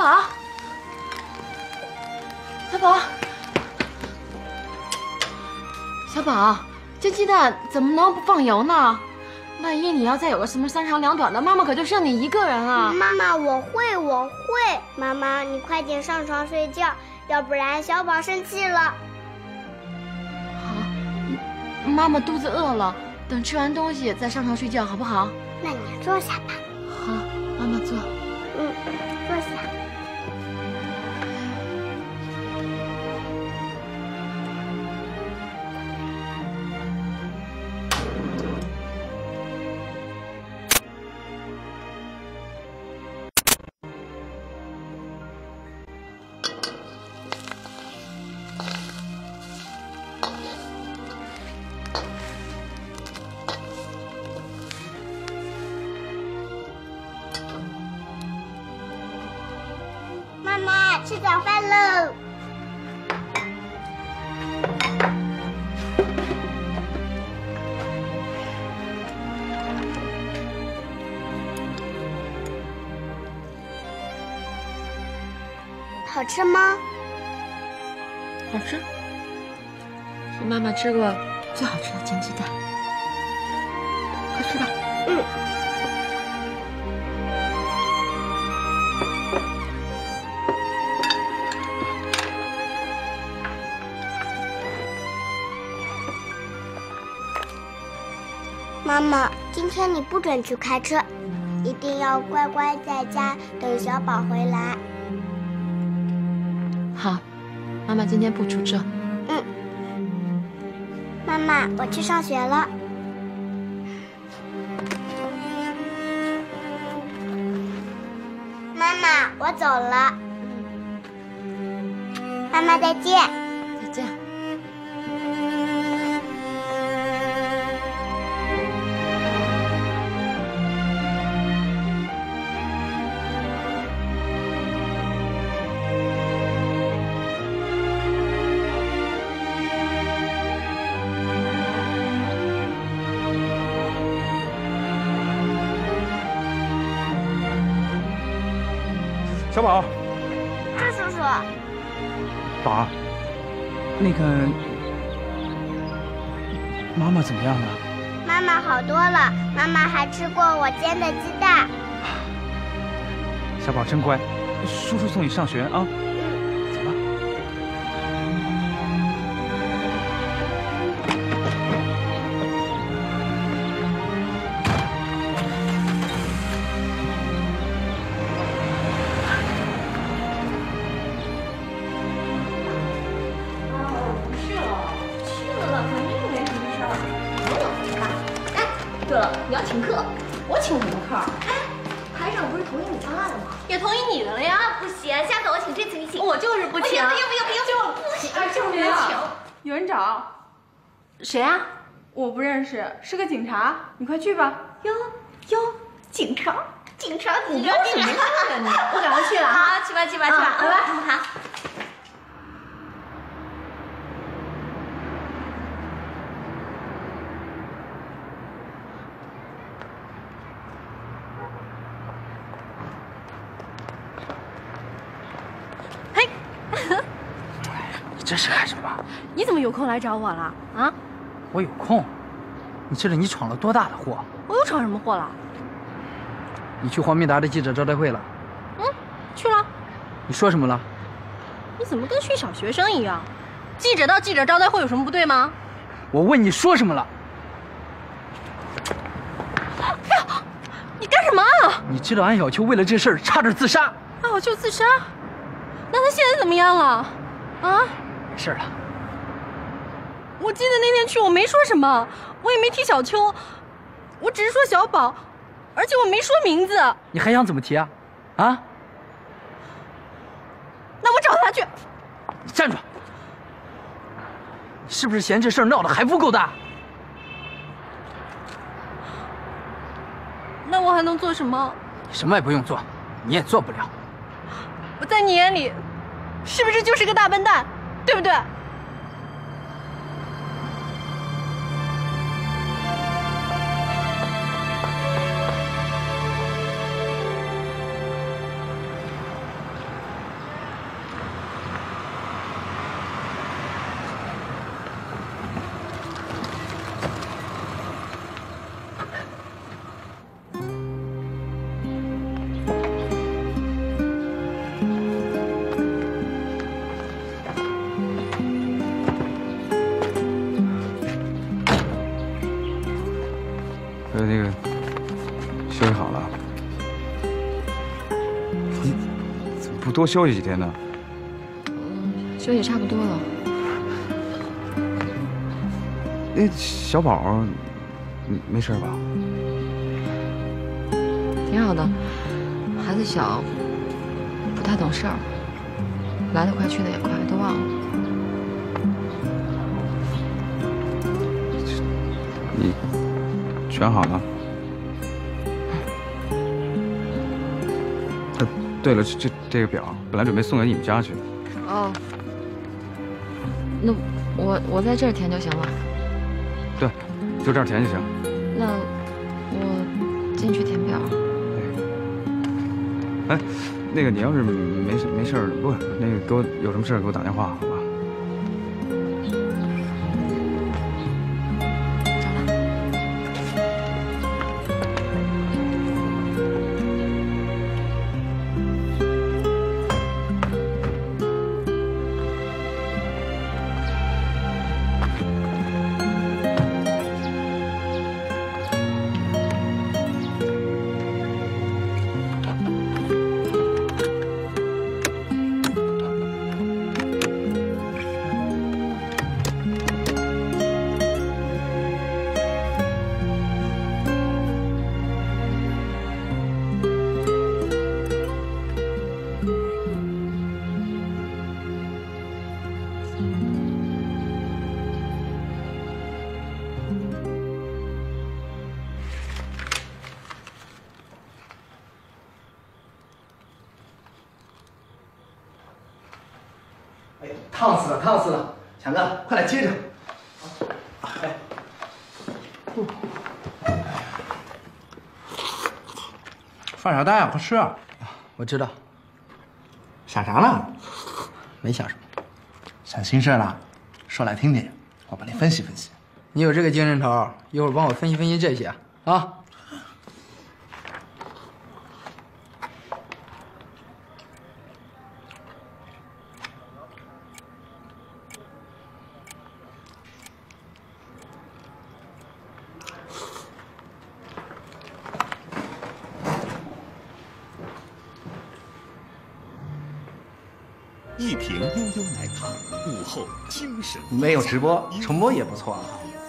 宝，小宝，小宝，煎鸡蛋怎么能不放油呢？万一你要再有个什么三长两短的，妈妈可就剩你一个人了。 妈妈，我会。妈妈，你快点上床睡觉，要不然小宝生气了。 好，妈妈肚子饿了，等吃完东西再上床睡觉，好不好？ 那你坐下吧。 好，妈妈坐。 坐下。妈妈，吃早饭喽！好吃吗？ 好吃，是妈妈吃过最好吃的煎鸡蛋。快吃吧。 妈妈，今天你不准去开车，一定要乖乖在家等小宝回来。 好，妈妈今天不出车。 妈妈，我去上学了。妈妈，我走了。妈妈再见。 再见。 小宝， 是叔叔。 宝儿，那个妈妈怎么样了？ 妈妈好多了，妈妈还吃过我煎的鸡蛋。 小宝真乖，叔叔送你上学啊。走吧。 对了，你要请客，我请什么客？哎，台长不是同意你方案了吗？也同意你的了呀。不行，下次我请，这次你请。我就是不请，不要，就不行，就没有请。 有人找， 谁啊？ 我不认识，是个警察。你快去吧。 哟，警察，你要什么事啊你？我赶快去了。好，去吧，拜拜。好。 你这是干什么？ 你怎么有空来找我了？啊？ 我有空。你知道你闯了多大的祸？ 我又闯什么祸了？ 你去黄明达的记者招待会了？ 去了。 你说什么了？ 你怎么跟训小学生一样？记者到记者招待会有什么不对吗？ 我问你说什么了？ 你干什么？ 你知道安小秋为了这事儿差点自杀？ 安小秋自杀？那他现在怎么样了？啊？ 没事了。 我记得那天去我没说什么，我也没提小秋，我只是说小宝，而且我没说名字。 你还想怎么提啊？啊？ 那我找他去。 你站住！你是不是嫌这事儿闹得还不够大？ 那我还能做什么？ 你什么也不用做，你也做不了。 我在你眼里，是不是就是个大笨蛋，对不对？ 多休息几天呢？ 休息差不多了。 那小宝，没事吧？ 挺好的，孩子小，不太懂事儿，来得快去得也快，都忘了。 你全好了？对了，这个表本来准备送给你们家去。 哦，那我在这儿填就行了。 对，就这儿填就行。 那我进去填表。 哎，那个你要是没事，不，那个给我有什么事给我打电话，好吧？ 哎，烫死了，烫死了！强哥，快来接着。哎， 饭少大呀，快吃。 我知道。 想啥呢？ 没想什么。 想心事了？说来听听，我帮你分析分析。 你有这个精神头，一会儿帮我分析分析这些啊。 一瓶悠悠奶茶，午后精神。 没有直播，重播也不错。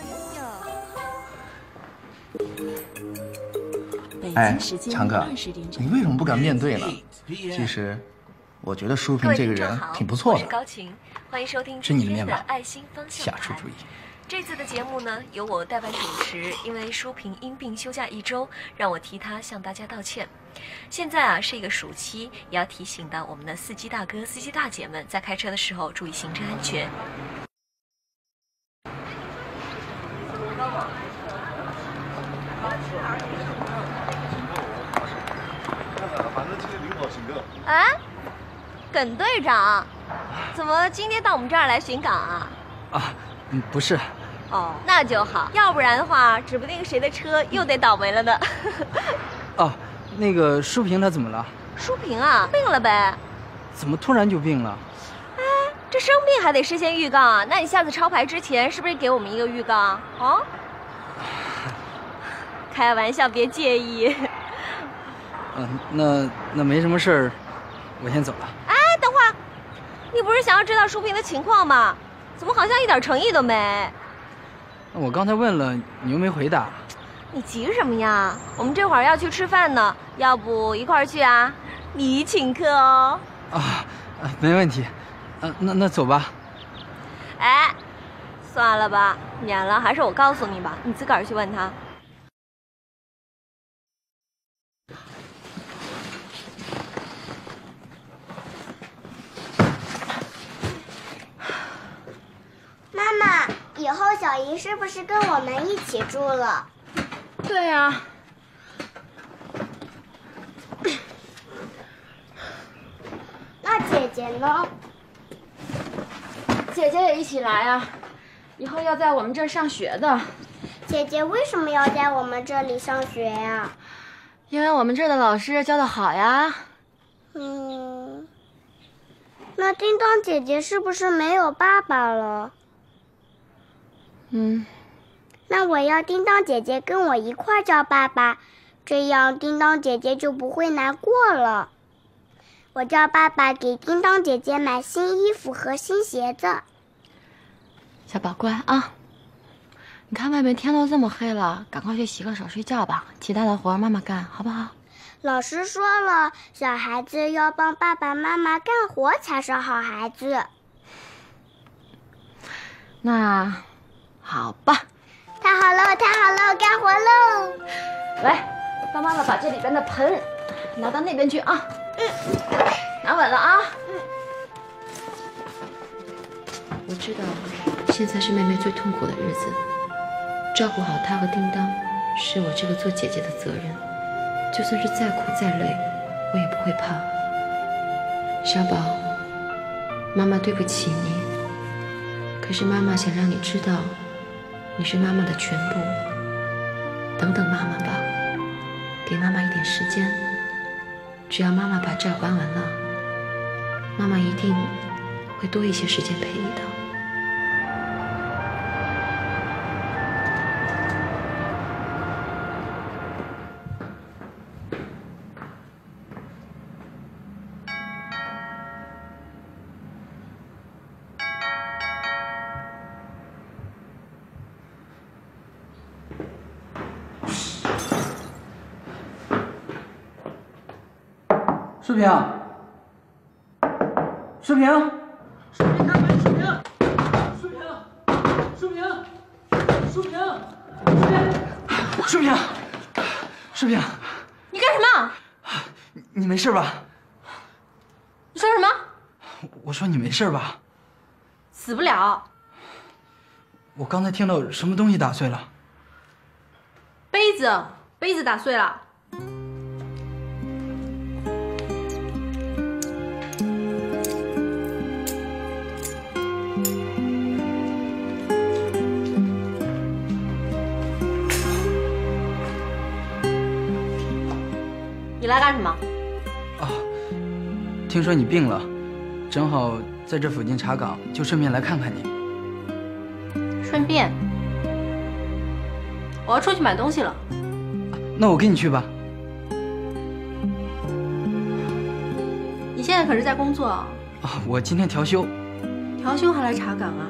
哎，强哥，你为什么不敢面对呢？其实，我觉得舒平这个人挺不错的。 我是高晴，欢迎收听吃你的面吧， 爱心方向下出主意。 这次的节目呢，由我代班主持，因为舒平因病休假1周，让我替他向大家道歉。现在啊是一个暑期，也要提醒到我们的司机大哥、司机大姐们，在开车的时候注意行车安全。哎，耿队长，怎么今天到我们这儿来巡岗啊？ 啊，不是。 哦，那就好，要不然的话，指不定谁的车又得倒霉了呢。 哦，那个舒平她怎么了？ 舒平啊，病了呗。 怎么突然就病了？ 哎，这生病还得事先预告啊？那你下次抄牌之前是不是给我们一个预告啊？哦，开玩笑，别介意。 那没什么事儿，我先走了。 哎，等会儿，你不是想要知道舒平的情况吗？怎么好像一点诚意都没？ 我刚才问了，你又没回答。 你急什么呀？我们这会儿要去吃饭呢，要不一块儿去啊？你请客哦。 啊，没问题。那走吧。 哎，算了吧，免了，还是我告诉你吧，你自个儿去问他。 妈妈，以后小姨是不是跟我们一起住了？ 对呀。 那姐姐呢？ 姐姐也一起来啊，以后要在我们这儿上学的。 姐姐为什么要在我们这里上学呀？ 因为我们这儿的老师教得好呀。 那叮当姐姐是不是没有爸爸了？那我要叮当姐姐跟我一块叫爸爸，这样叮当姐姐就不会难过了。 我叫爸爸给叮当姐姐买新衣服和新鞋子。 小宝乖啊！你看外面天都这么黑了，赶快去洗个手睡觉吧。其他的活妈妈干，好不好？ 老师说了，小孩子要帮爸爸妈妈干活才是好孩子。 那好吧。 太好了，太好了，干活喽！ 来，帮妈妈把这里边的盆拿到那边去啊。拿稳了啊。我知道，现在是妹妹最痛苦的日子，照顾好她和叮当，是我这个做姐姐的责任。就算是再苦再累，我也不会怕。小宝，妈妈对不起你，可是妈妈想让你知道，你是妈妈的全部。等等妈妈吧，给妈妈一点时间，只要妈妈把债还完了，妈妈一定会多一些时间陪你的。 世平，世平，世平，开门！世平，世平，世平，世平，世平，世平， 你干什么？ 你没事吧？ 你说什么？ 我说你没事吧？ 死不了。 我刚才听到什么东西打碎了。 杯子打碎了。 你来干什么？ 啊，听说你病了，正好在这附近查岗，就顺便来看看你。 顺便，我要出去买东西了。 那我跟你去吧。 你现在可是在工作啊？ 啊，我今天调休。 调休还来查岗啊？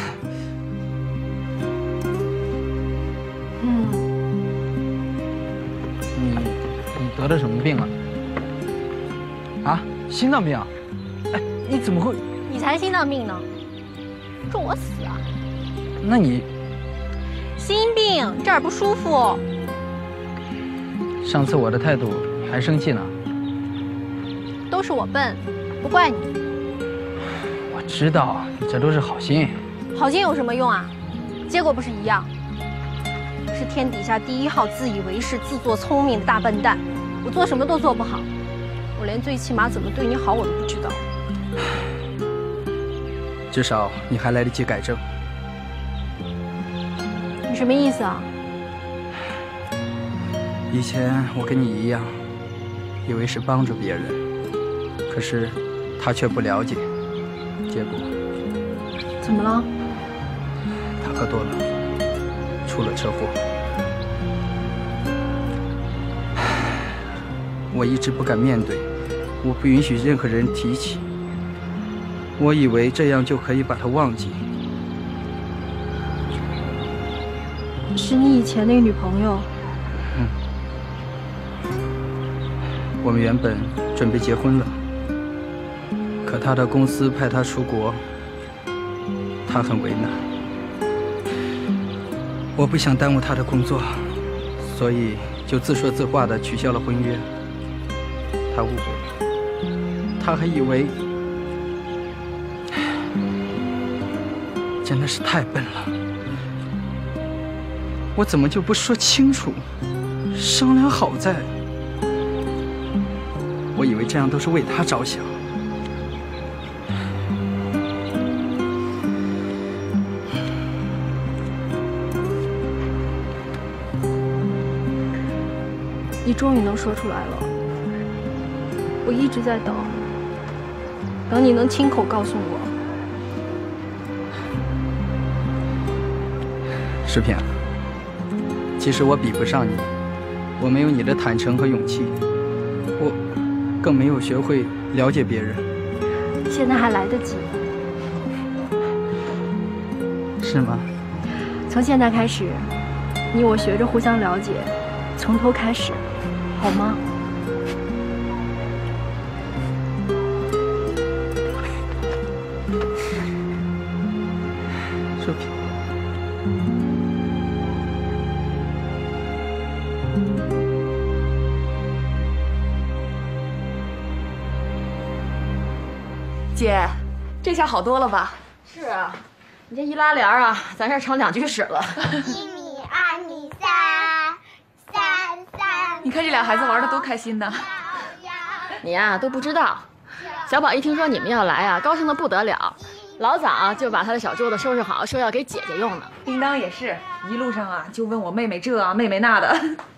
你得了什么病啊？啊，心脏病啊？哎，你怎么会？ 你才心脏病呢，咒我死啊！ 那你心病，这儿不舒服。 上次我的态度还生气呢？ 都是我笨，不怪你。 我知道，这都是好心。 好心有什么用啊？结果不是一样？是天底下第一号自以为是、自作聪明的大笨蛋。我做什么都做不好，我连最起码怎么对你好我都不知道。 至少你还来得及改正。 你什么意思啊？ 以前我跟你一样，以为是帮助别人，可是他却不了解，结果怎么了？ 他喝多了，出了车祸。我一直不敢面对，我不允许任何人提起。我以为这样就可以把他忘记。 是你以前那个女朋友？ 我们原本准备结婚了，可他的公司派他出国，他很为难。我不想耽误他的工作，所以就自说自话地取消了婚约。他误会了，他还以为……真的是太笨了，我怎么就不说清楚，商量好再……我以为这样都是为他着想。 你终于能说出来了，我一直在等，等你能亲口告诉我。 石平，其实我比不上你，我没有你的坦诚和勇气，我更没有学会了解别人。 现在还来得及， 是吗？ 从现在开始，你我学着互相了解，从头开始，好吗？ 淑萍。 姐，这下好多了吧？ 是啊，你这一拉帘啊，咱这成2居室了。 1米2米3，3。 你看这俩孩子玩的多开心呢。 你呀都不知道，小宝一听说你们要来啊，高兴的不得了，老早就把他的小桌子收拾好，说要给姐姐用呢。 叮当也是一路上啊，就问我妹妹这啊，妹妹那的。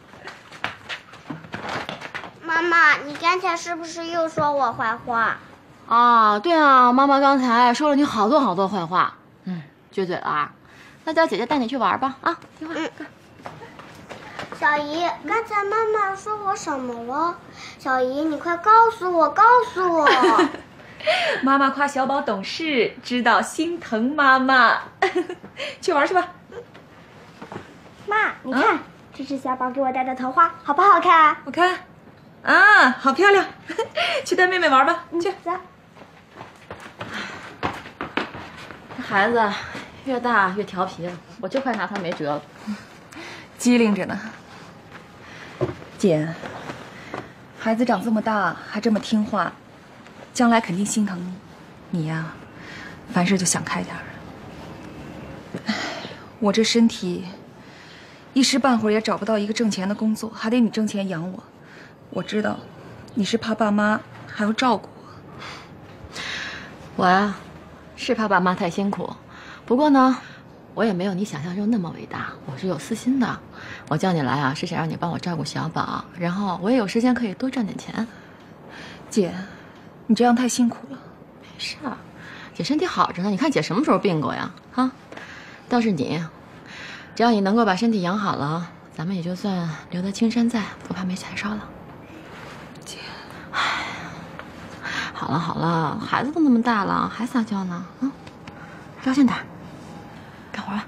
妈妈，你刚才是不是又说我坏话？ 啊，对啊，妈妈刚才说了你好多坏话，撅嘴了啊。那叫姐姐带你去玩吧，啊，听话。 小姨，刚才妈妈说我什么了？小姨，你快告诉我，告诉我。 妈妈夸小宝懂事，知道心疼妈妈。去玩去吧。 妈，你看，这是小宝给我戴的头花，好不好看？ 我看，啊，好漂亮。去带妹妹玩吧，去。 走。 孩子越大越调皮了，我就快拿他没辙了。 机灵着呢。姐，孩子长这么大还这么听话，将来肯定心疼你呀。凡事就想开点儿。我这身体一时半会儿也找不到一个挣钱的工作，还得你挣钱养我。我知道你是怕爸妈还要照顾我。 我呀，是怕爸妈太辛苦，不过呢，我也没有你想象中那么伟大，我是有私心的。我叫你来啊，是想让你帮我照顾小宝，然后我也有时间可以多赚点钱。 姐，你这样太辛苦了。 没事儿，姐身体好着呢。你看姐什么时候病过呀？啊，倒是你，只要你能够把身体养好了，咱们也就算留得青山在，不怕没柴烧了。 姐， 唉，好了好了，孩子都那么大了，还撒娇呢？啊，高兴点，干活吧。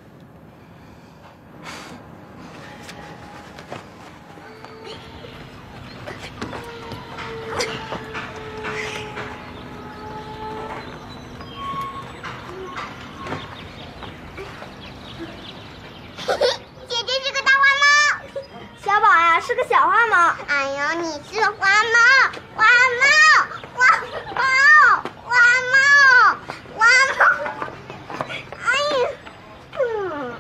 是个小花猫。哎呦，你是花猫，花猫，花猫，花猫，花猫。哎呀，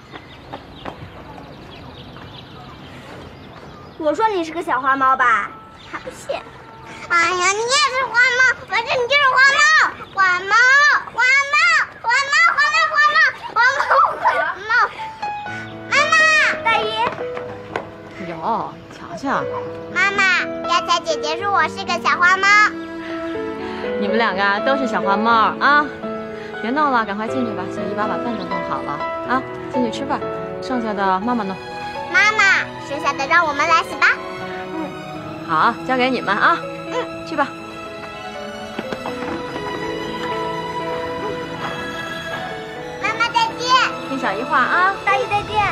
我说你是个小花猫吧？还不信？哎呀，你也是花猫，反正你就是花猫，花猫，花猫，花猫，花猫，花猫，花猫，花猫。妈妈，大姨。 有。瞧， 妈妈，刚才姐姐说我是个小花猫。 你们两个都是小花猫啊！别闹了，赶快进去吧。小姨把饭都弄好了啊，进去吃饭，剩下的妈妈弄。 妈妈，剩下的让我们来洗吧。 好，交给你们啊。去吧。 妈妈再见。 听小姨话啊。 大姨再见。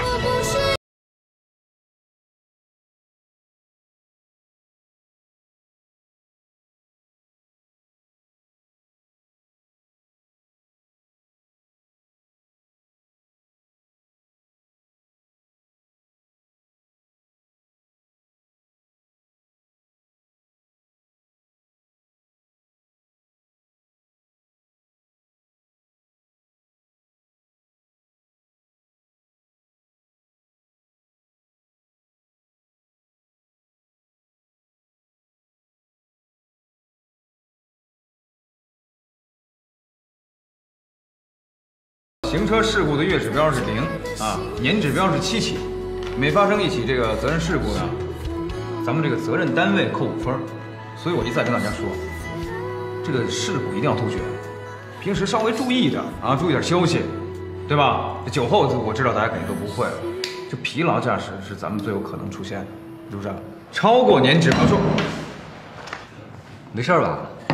行车事故的月指标是0啊，年指标是7起，每发生一起这个责任事故呢，咱们这个责任单位扣5分。所以我一再跟大家说，这个事故一定要杜绝，平时稍微注意点啊，注意点休息，对吧？这酒后我知道大家肯定都不会了，这疲劳驾驶是咱们最有可能出现的，是不是？超过年指标说， 没事吧？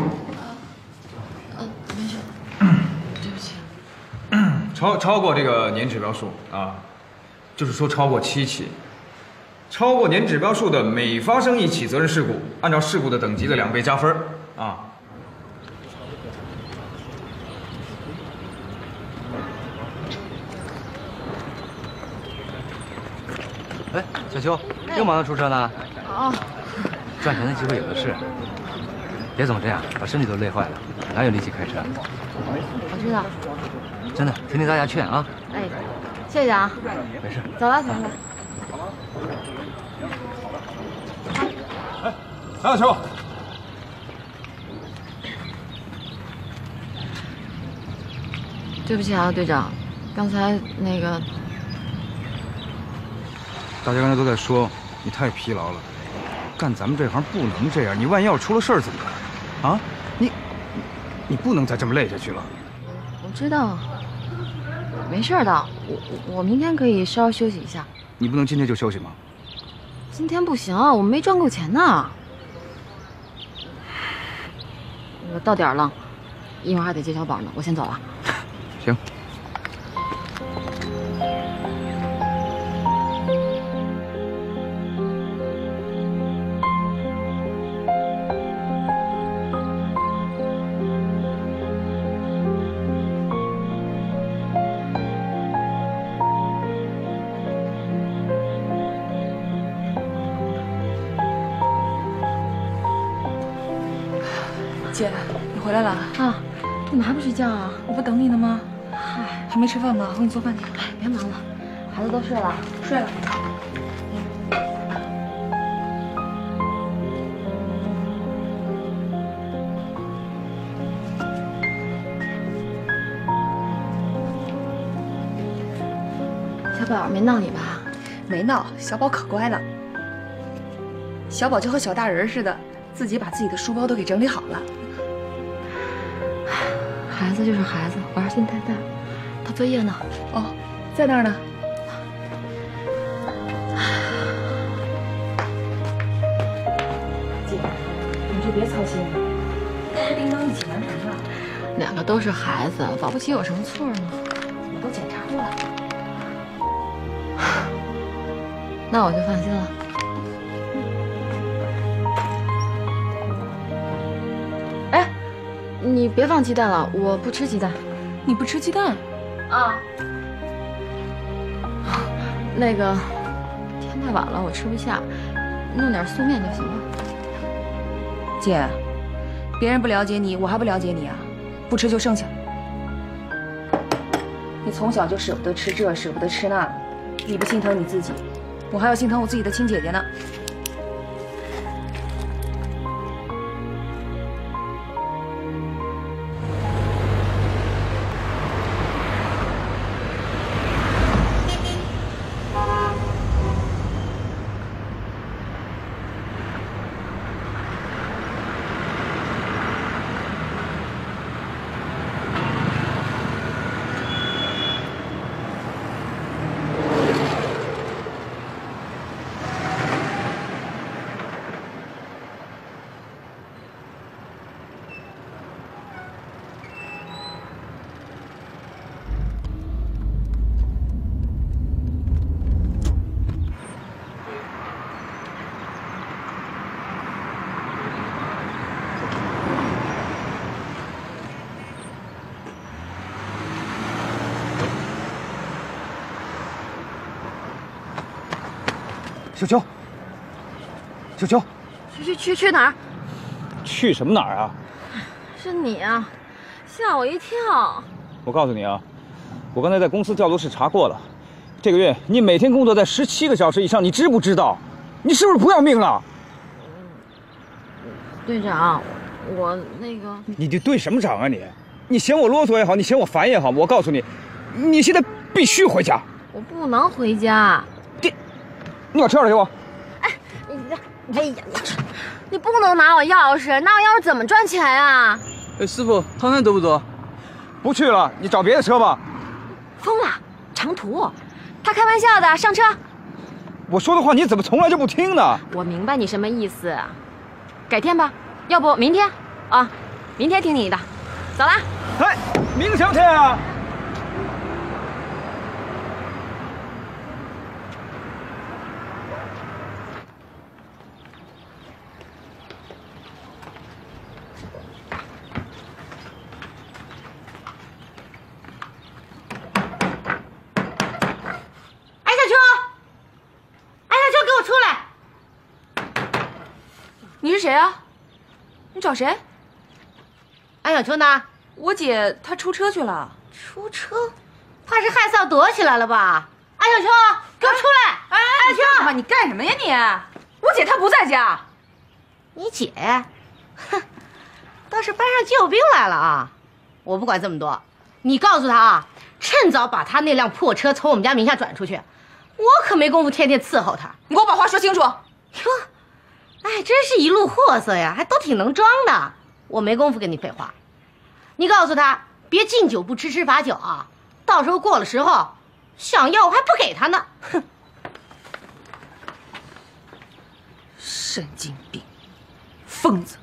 超过这个年指标数啊，就是说超过7起。超过年指标数的每发生1起责任事故，按照事故的等级的2倍加分啊。 哎，小秋，又忙着出车呢？ 哦， 赚钱的机会有的是，别总这样，把身体都累坏了，哪有力气开车？ 我知道。 真的，听听大家劝啊。 哎，谢谢啊。 没事。 走了，同学们。 哎，小秋。 对不起啊，队长，刚才那个。 大家刚才都在说你太疲劳了，干咱们这行不能这样，你万一要是出了事儿怎么办？啊，你不能再这么累下去了。 我知道，没事的，我明天可以稍微休息一下。 你不能今天就休息吗？ 今天不行，我没赚够钱呢。我到点了，一会儿还得接小宝呢，我先走了。 行。 姐，你回来了啊？你们还不睡觉啊？ 我不等你呢吗？嗨，还没吃饭吗？我给你做饭去。 哎，别忙了，孩子都睡了。 睡了。 小宝没闹你吧？ 没闹，小宝可乖了。小宝就和小大人似的，自己把自己的书包都给整理好了。 孩子就是孩子，玩心太大。他作业呢？ 哦，在那儿呢。姐，你就别操心了，他和叮当一起完成了。 2个都是孩子，保不齐有什么错呢？ 我都检查过了。 那我就放心了。哎，你别放鸡蛋了，我不吃鸡蛋。 你不吃鸡蛋？ 啊。那个，天太晚了，我吃不下，弄点素面就行了。 姐，别人不了解你，我还不了解你啊？不吃就剩下。你从小就舍不得吃这，舍不得吃那，你不心疼你自己，我还要心疼我自己的亲姐姐呢。 小秋，小秋， 去哪儿？ 去什么哪儿啊？ 是你啊，吓我一跳。 我告诉你啊，我刚才在公司调度室查过了，这个月你每天工作在17个小时以上，你知不知道？你是不是不要命了？ 队长，我那个…… 你对什么长啊你？你嫌我啰嗦也好，你嫌我烦也好，我告诉你，你现在必须回家。 我不能回家。 你把车钥匙给我。 哎，哎呀，你不能拿我钥匙，拿我钥匙怎么赚钱呀？ 哎，师傅，汤圆多不多？ 不去了，你找别的车吧。 疯了，长途，他开玩笑的，上车。 我说的话你怎么从来就不听呢？ 我明白你什么意思，改天吧，要不明天啊，明天听你的，走啦。 哎，明天啊。 是谁啊？你找谁？ 安小秋呢？ 我姐她出车去了。 出车？怕是害臊躲起来了吧？安小秋，给我出来！ 哎，安小秋，你干什么呀你？我姐她不在家。 你姐？哼，倒是班上救兵来了啊！我不管这么多，你告诉他啊，趁早把他那辆破车从我们家名下转出去。我可没工夫天天伺候他。 你给我把话说清楚。 哟，哎，真是一路货色呀，还都挺能装的。我没工夫跟你废话。你告诉他，别敬酒不吃吃罚酒啊！到时候过了时候，想要我还不给他呢。哼， 神经病，疯子。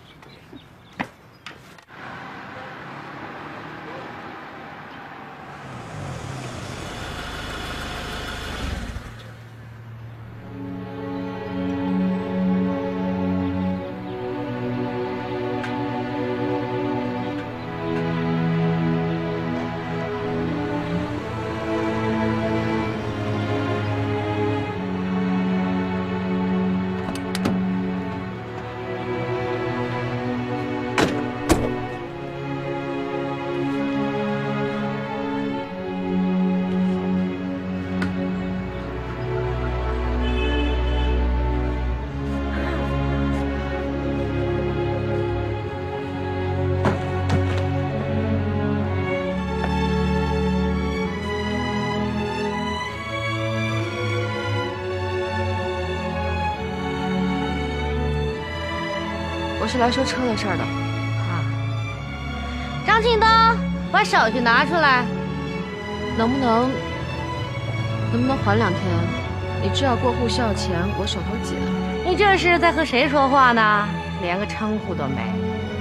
我是来说车的事儿的。 啊，张庆东，把手续拿出来。 能不能缓2天？你知道过户需要钱，我手头紧。 你这是在和谁说话呢？连个称呼都没。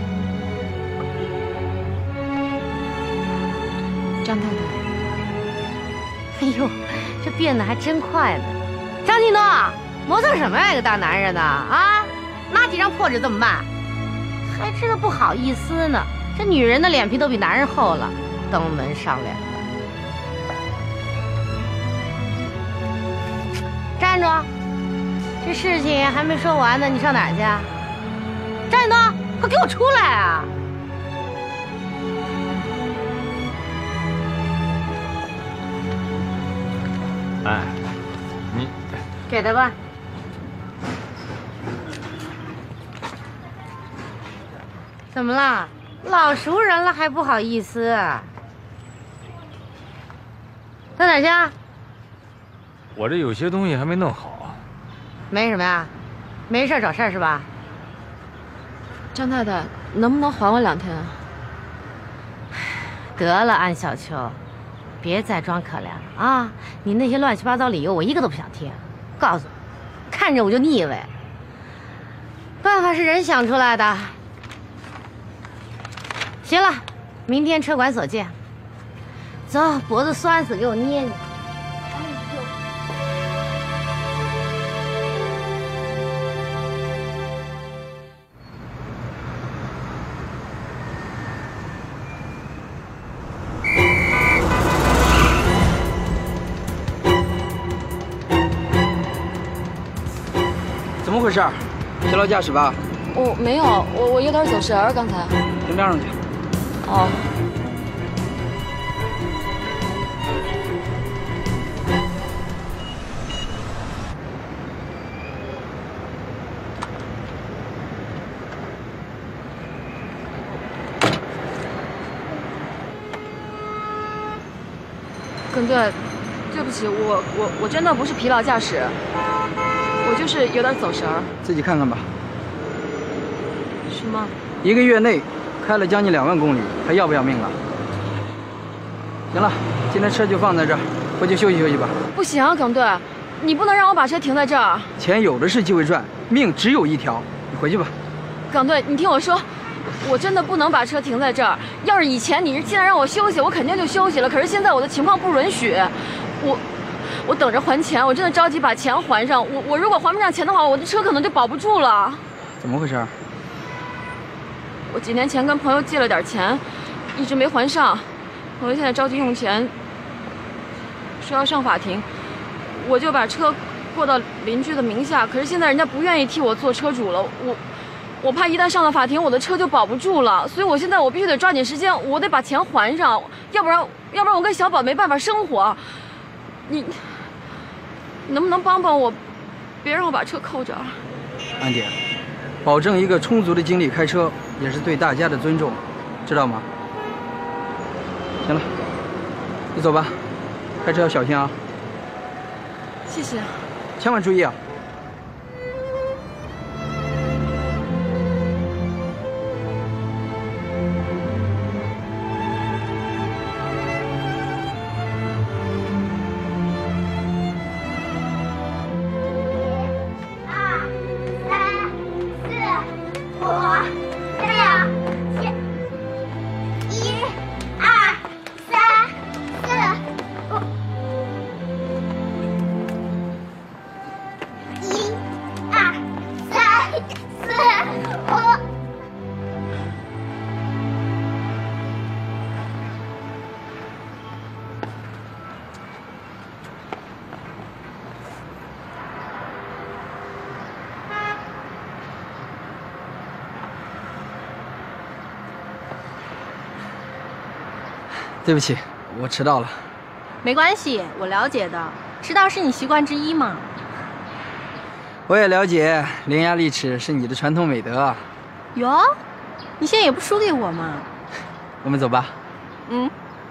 张太太。 哎呦，这变得还真快呢。张庆东，磨蹭什么呀，一个大男人呢？啊，拿几张破纸这么慢？还知道不好意思呢。这女人的脸皮都比男人厚了，登门上脸的。站住！这事情还没说完呢，你上哪儿去？张庆东，快给我出来啊！ 哎，你给他吧。怎么了？老熟人了还不好意思？到哪儿去？ 我这有些东西还没弄好。 没什么呀，没事找事儿是吧？ 张太太，能不能缓我2天啊？ 得了，安小秋，别再装可怜了啊！你那些乱七八糟理由，我一个都不想听。告诉你，看着我就腻歪。办法是人想出来的。行了，明天车管所见。走，脖子酸死，给我捏捏。 怎么回事？疲劳驾驶吧？ 我没有，我有点走神儿，刚才。 停边上去。 哦。耿队，对不起，我真的不是疲劳驾驶，我就是有点走神儿。 自己看看吧。 什么 ？1个月内开了将近2万公里，还要不要命了？行了，今天车就放在这儿，回去休息休息吧。 不行，耿队，你不能让我把车停在这儿。 钱有的是机会赚，命只有一条，你回去吧。 耿队，你听我说，我真的不能把车停在这儿。要是以前你是既然让我休息，我肯定就休息了。可是现在我的情况不允许，我等着还钱，我真的着急把钱还上。我如果还不上钱的话，我的车可能就保不住了。 怎么回事？ 我几年前跟朋友借了点钱，一直没还上。朋友现在着急用钱，说要上法庭，我就把车过到邻居的名下。可是现在人家不愿意替我做车主了， 我怕一旦上了法庭，我的车就保不住了，所以我现在必须得抓紧时间，我得把钱还上，要不然我跟小宝没办法生活。你能不能帮帮我，别让我把车扣这儿？ 安姐，保证一个充足的精力开车，也是对大家的尊重，知道吗？行了，你走吧，开车要小心啊。 谢谢。 千万注意啊。对不起，我迟到了。 没关系，我了解的，迟到是你习惯之一嘛。 我也了解，伶牙俐齿是你的传统美德。 哟，你现在也不输给我嘛。 我们走吧。 嗯。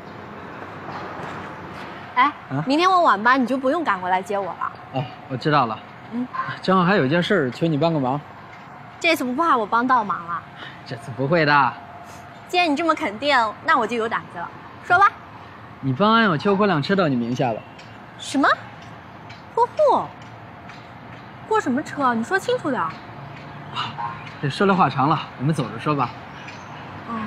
哎，明天我晚班，你就不用赶过来接我了。 哦，我知道了。嗯，正好还有件事求你帮个忙。 这次不怕我帮倒忙了？ 这次不会的。 既然你这么肯定，那我就有胆子了。说吧， 你帮安有秋过辆车到你名下了。 什么？过户？过什么车？你说清楚点。 这说来话长了，我们走着说吧。 嗯。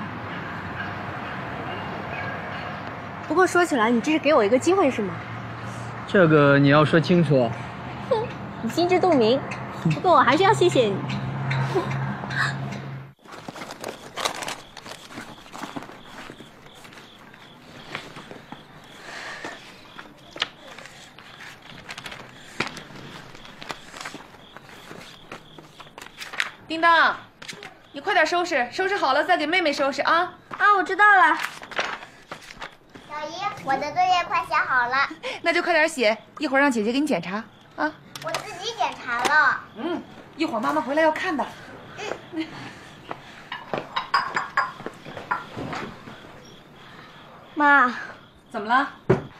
不过说起来，你这是给我一个机会是吗？ 这个你要说清楚。 哼，你心知肚明。不过我还是要谢谢你。 叮当，你快点收拾，收拾好了再给妹妹收拾啊！ 啊，我知道了。小姨，我的作业快写好了。 那就快点写，一会儿让姐姐给你检查啊。 我自己检查了。 嗯，一会儿妈妈回来要看的。嗯。 妈， 怎么了？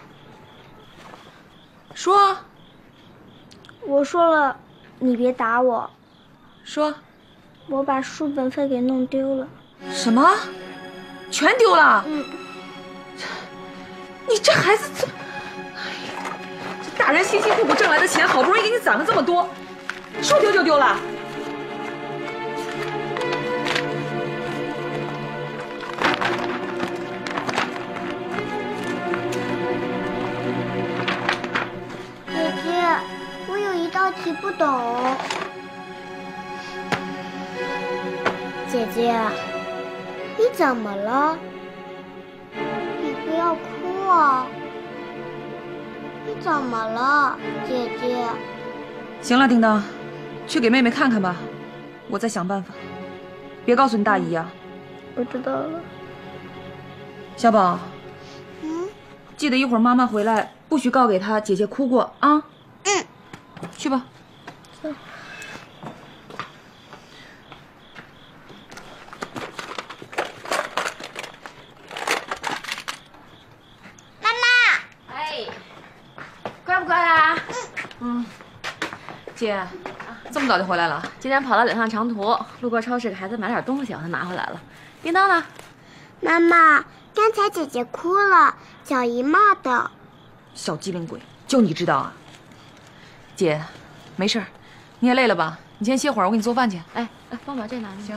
说。 我说了，你别打我。 说。 我把书本费给弄丢了。 什么？全丢了？ 嗯。 你这孩子怎么？哎呀，这大人辛辛苦苦挣来的钱，好不容易给你攒了这么多，说丢就丢了。 姐姐，我有一道题不懂。姐姐，你怎么了？你不要哭啊！你怎么了，姐姐？ 行了，叮当，去给妹妹看看吧，我再想办法。别告诉你大姨啊。 我知道了。 小宝，记得一会儿妈妈回来，不许告给她姐姐哭过啊。 嗯。 去吧。姐，这么早就回来了？ 今天跑了2趟长途，路过超市给孩子买点东西，我才拿回来了。叮当呢？ 妈妈，刚才姐姐哭了，小姨骂的。 小机灵鬼，就你知道啊？姐，没事，你也累了吧？你先歇会儿，我给你做饭去。 哎，帮我把这拿。 行。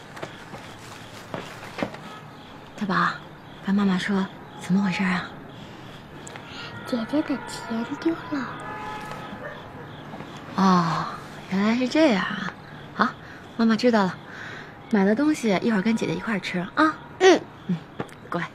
大宝，跟妈妈说，怎么回事啊？ 姐姐的钱丢了。 哦，原来是这样啊！好，妈妈知道了。买的东西一会儿跟姐姐一块儿吃啊。 嗯， 乖。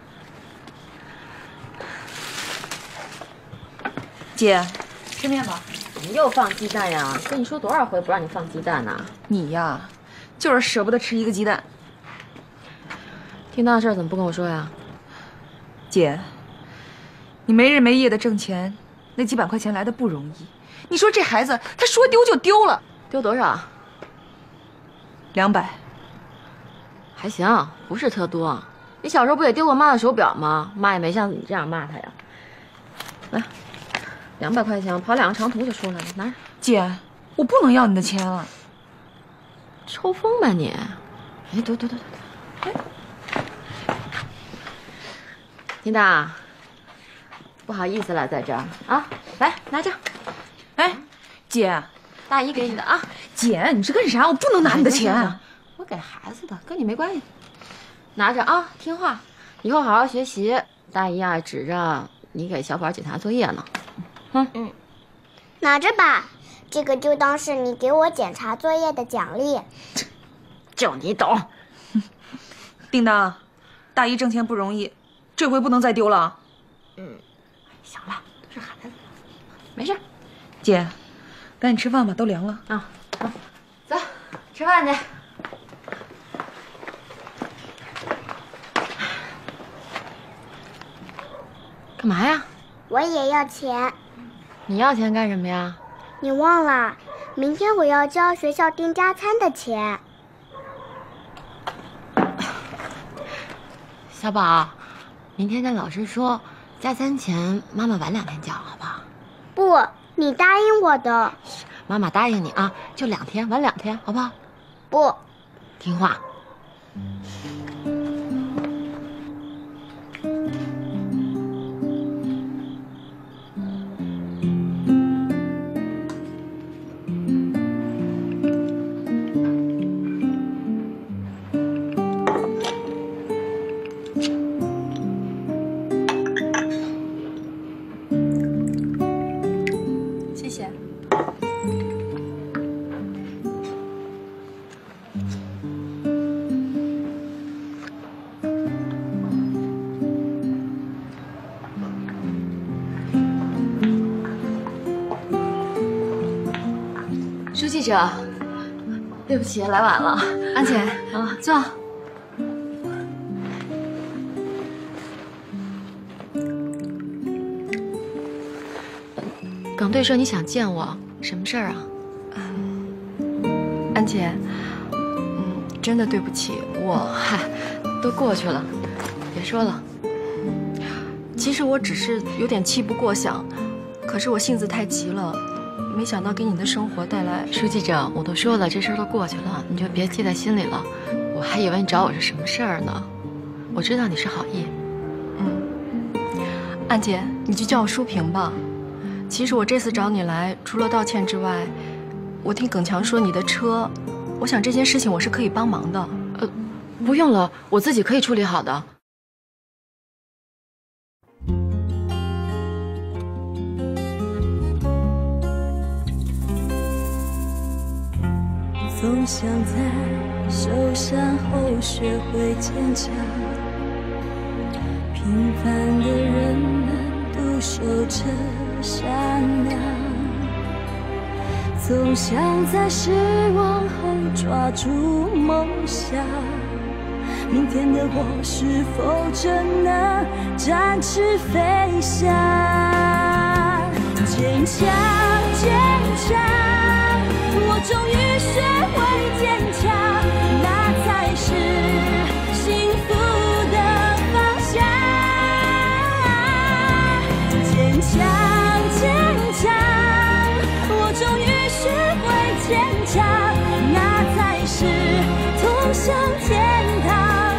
姐，吃面吧。 你又放鸡蛋呀？跟你说多少回不让你放鸡蛋呢？ 你呀， 就是舍不得吃一个鸡蛋。 听到的事儿怎么不跟我说呀？ 姐，你没日没夜的挣钱，那几百块钱来的不容易。你说这孩子，他说丢就丢了， 丢多少 ？200。 还行，不是特多。你小时候不也丢过妈的手表吗？妈也没像你这样骂他呀。来，200块钱，跑2个长途就出来了，拿着。 姐，我不能要你的钱了。 抽风吧你！哎，对。琳达，不好意思了，在这儿啊，来拿着。 哎，姐， 大姨给你的啊。 姐，你是干啥？我不能拿你的钱。 我给孩子的，跟你没关系。拿着啊，听话，以后好好学习。大姨啊，指着你给小宝检查作业呢。 拿着吧，这个就当是你给我检查作业的奖励。 就你懂。 叮当，大姨挣钱不容易，这回不能再丢了。 行了，都是孩子，没事。 姐，赶紧吃饭吧，都凉了啊。好，走，吃饭去。干嘛呀？ 我也要钱。 你要钱干什么呀？ 你忘了，明天我要交学校订加餐的钱。 小宝，明天跟老师说，加餐钱妈妈晚2天交，好不好？ 不，你答应我的。 妈妈答应你啊，就2天，晚2天，好不好？ 不， 听话。 书记者，对不起，来晚了。安姐，坐。耿队说你想见我，什么事儿啊？ 安姐，真的对不起， 都过去了，别说了。 其实我只是有点气不过想，可是我性子太急了。没想到给你的生活带来。 书记长，我都说了，这事儿都过去了，你就别记在心里了。我还以为你找我是什么事儿呢。我知道你是好意。 安姐，你就叫我淑萍吧。其实我这次找你来，除了道歉之外，我听耿强说你的车，我想这件事情我是可以帮忙的。 不用了，我自己可以处理好的。 总想在受伤后学会坚强，平凡的人们独守着善良，总想在失望后抓住梦想，明天的我是否真能展翅飞翔？坚强，坚强。我终于学会坚强，那才是幸福的方向。坚强，坚强，我终于学会坚强，那才是通向天堂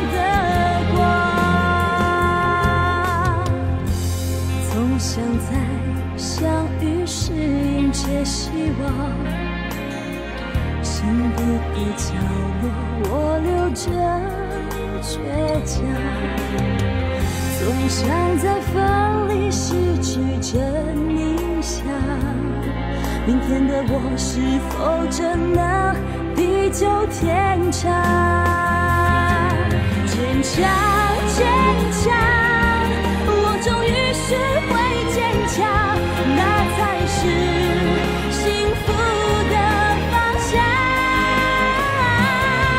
的光。总想在相遇时迎接希望。幸福的角落，我留着倔强。总想在分离时举着冥想，明天的我是否真能地久天长？坚强，坚强，我终于学会坚强，那才是幸福的方向。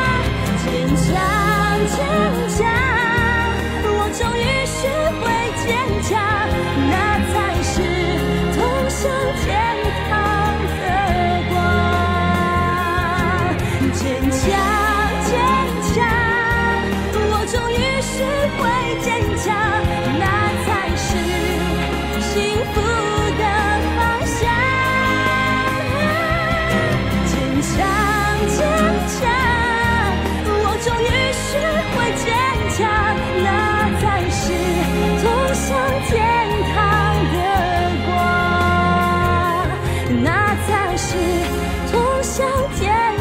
坚强，那才是通向天堂的光。坚强，坚强，我终于学会坚强，那才是幸福的方向。坚强，坚强，我终于学会坚强，那才是通向天堂的光，那才是通向天堂。